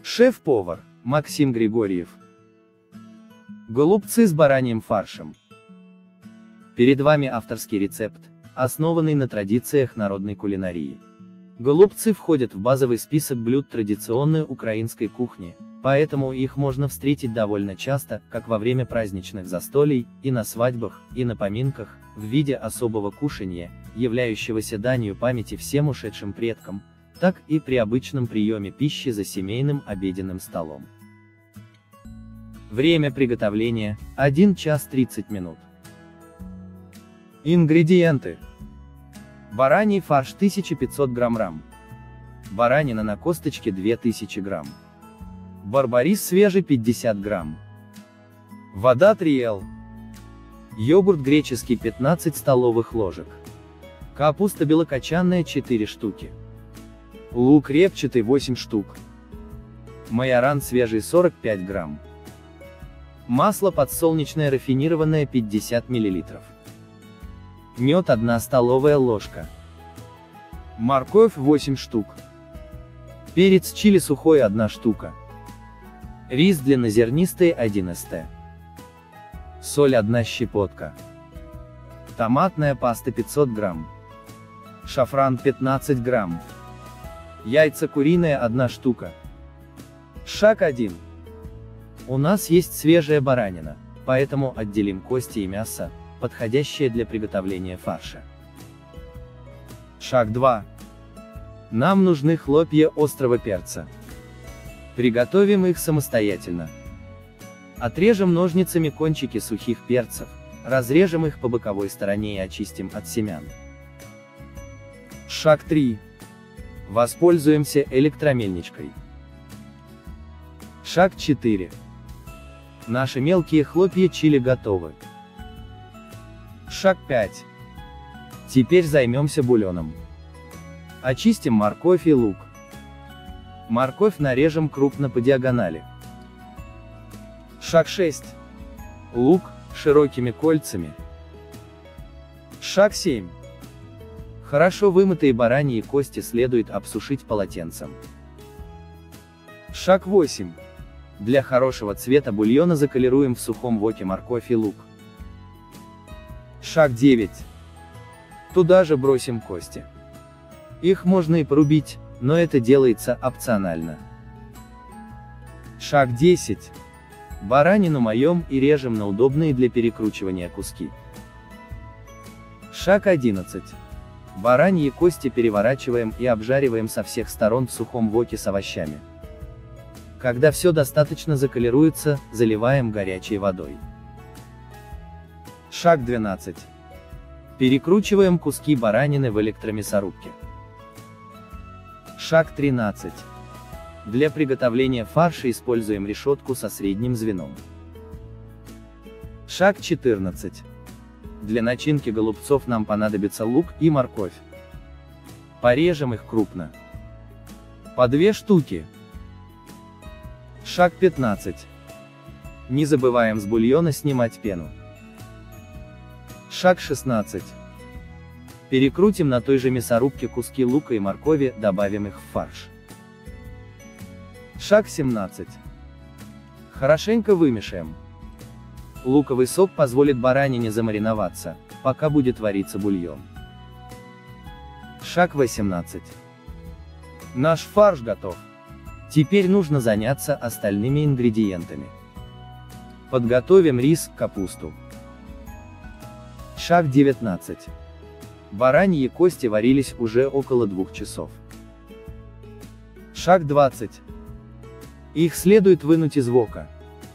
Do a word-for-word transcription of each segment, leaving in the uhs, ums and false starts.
Шеф-повар Максим Григорьев. Голубцы с бараньим фаршем. Перед вами авторский рецепт, основанный на традициях народной кулинарии. Голубцы входят в базовый список блюд традиционной украинской кухни, поэтому их можно встретить довольно часто, как во время праздничных застолий, и на свадьбах, и на поминках, в виде особого кушанья, являющегося данью памяти всем ушедшим предкам, так и при обычном приеме пищи за семейным обеденным столом. Время приготовления – один час тридцать минут. Ингредиенты. Бараний фарш тысяча пятьсот грамм, баранина на косточке две тысячи грамм, барбарис свежий пятьдесят грамм, вода три литра, йогурт греческий пятнадцать столовых ложек, капуста белокочанная четыре штуки, лук репчатый восемь штук, майоран свежий сорок пять грамм, масло подсолнечное рафинированное пятьдесят миллилитров, мед одна столовая ложка, морковь восемь штук, перец чили сухой одна штука, рис длиннозернистый один столовая ложка, соль одна щепотка, томатная паста пятьсот грамм, шафран пятнадцать грамм, яйца куриные одна штука. Шаг один. У нас есть свежая баранина, поэтому отделим кости и мясо, подходящее для приготовления фарша. Шаг два. Нам нужны хлопья острого перца. Приготовим их самостоятельно. Отрежем ножницами кончики сухих перцев, разрежем их по боковой стороне и очистим от семян. Шаг три. Воспользуемся электромельничкой. Шаг четыре. Наши мелкие хлопья чили готовы. Шаг пять. Теперь займемся бульоном. Очистим морковь и лук. Морковь нарежем крупно по диагонали. Шаг шесть. Лук широкими кольцами. Шаг семь. Хорошо вымытые бараньи кости следует обсушить полотенцем. Шаг восемь. Для хорошего цвета бульона заколируем в сухом воке морковь и лук. Шаг девять. Туда же бросим кости. Их можно и порубить, но это делается опционально. Шаг десять. Баранину моем и режем на удобные для перекручивания куски. Шаг одиннадцать. Бараньи кости переворачиваем и обжариваем со всех сторон в сухом воке с овощами. Когда все достаточно заколируется, заливаем горячей водой. Шаг двенадцать. Перекручиваем куски баранины в электромясорубке. Шаг тринадцать. Для приготовления фарша используем решетку со средним звеном. Шаг четырнадцать. Для начинки голубцов нам понадобится лук и морковь. Порежем их крупно. По две штуки. Шаг пятнадцать. Не забываем с бульона снимать пену. Шаг шестнадцать. Перекрутим на той же мясорубке куски лука и моркови, добавим их в фарш. Шаг семнадцать. Хорошенько вымешаем. Луковый сок позволит баранине замариноваться, пока будет вариться бульон. Шаг восемнадцать. Наш фарш готов. Теперь нужно заняться остальными ингредиентами. Подготовим рис, капусту. Шаг девятнадцать. Бараньи кости варились уже около двух часов. Шаг двадцать. Их следует вынуть из вока.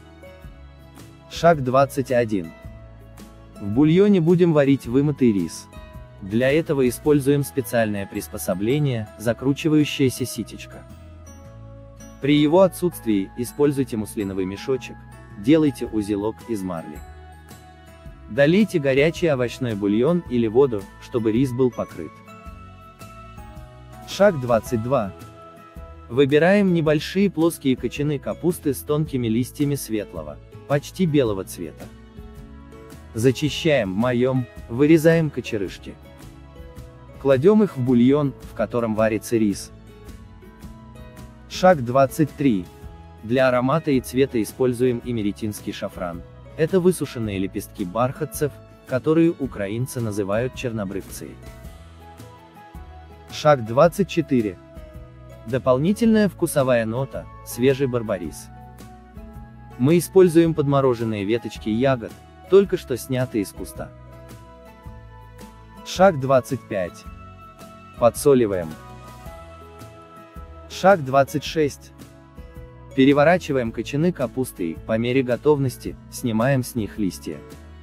Шаг двадцать один. В бульоне будем варить вымытый рис. Для этого используем специальное приспособление, закручивающаяся ситечко. При его отсутствии используйте муслиновый мешочек, делайте узелок из марли. Долейте горячий овощной бульон или воду, чтобы рис был покрыт. Шаг двадцать два. Выбираем небольшие плоские кочаны капусты с тонкими листьями светлого, почти белого цвета. Зачищаем моем, вырезаем кочерышки. Кладем их в бульон, в котором варится рис. Шаг двадцать три. Для аромата и цвета используем имеретинский шафран. Это высушенные лепестки бархатцев, которые украинцы называют чернобрывцей. Шаг двадцать четыре. Дополнительная вкусовая нота – свежий барбарис. Мы используем подмороженные веточки ягод, только что снятые из куста. Шаг двадцать пять. Подсоливаем. Шаг двадцать шесть. Переворачиваем кочаны капусты и, по мере готовности, снимаем с них листья.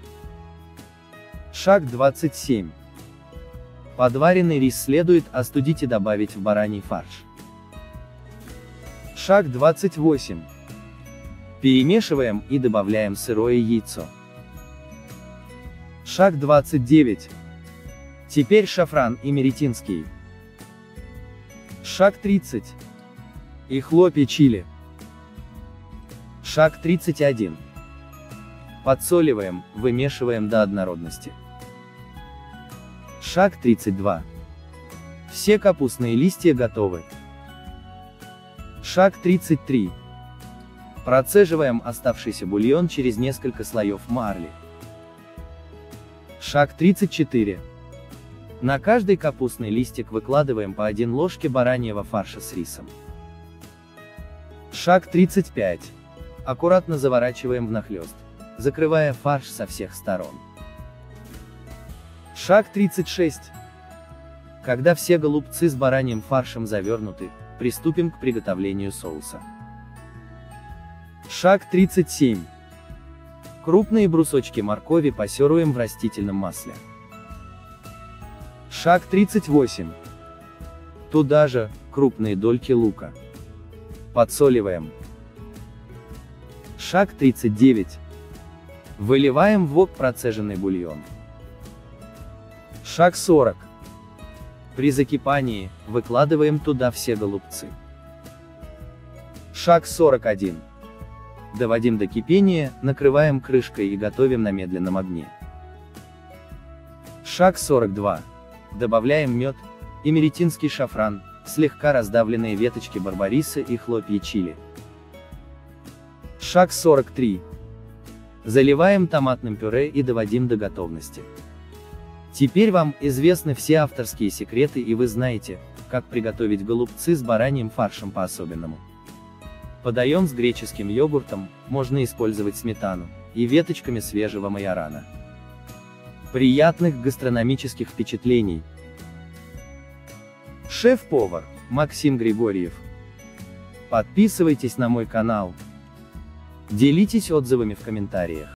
Шаг двадцать семь. Подваренный рис следует остудить и добавить в бараний фарш. Шаг двадцать восемь. Перемешиваем и добавляем сырое яйцо. Шаг двадцать девять. Теперь шафран имеретинский. Шаг тридцать. И хлопья чили. Шаг тридцать один. Подсоливаем, вымешиваем до однородности. Шаг тридцать два. Все капустные листья готовы. Шаг тридцать три. Процеживаем оставшийся бульон через несколько слоев марли. Шаг тридцать четыре. На каждый капустный листик выкладываем по одной ложке бараньего фарша с рисом. Шаг тридцать пять. Аккуратно заворачиваем внахлёст, закрывая фарш со всех сторон. Шаг тридцать шесть. Когда все голубцы с бараньим фаршем завернуты, приступим к приготовлению соуса. Шаг тридцать семь. Крупные брусочки моркови пассеруем в растительном масле. Шаг тридцать восемь. Туда же, крупные дольки лука. Подсоливаем. Шаг тридцать девять. Выливаем в вок процеженный бульон. Шаг сорок. При закипании, выкладываем туда все голубцы. Шаг сорок один. Доводим до кипения, накрываем крышкой и готовим на медленном огне. Шаг сорок два. Добавляем мед, имеретинский шафран, слегка раздавленные веточки барбариса и хлопья чили. Шаг сорок три. Заливаем томатным пюре и доводим до готовности. Теперь вам известны все авторские секреты и вы знаете, как приготовить голубцы с бараньим фаршем по-особенному. Подаем с греческим йогуртом, можно использовать сметану, и веточками свежего майорана. Приятных гастрономических впечатлений! Шеф-повар Максим Григорьев. Подписывайтесь на мой канал. Делитесь отзывами в комментариях.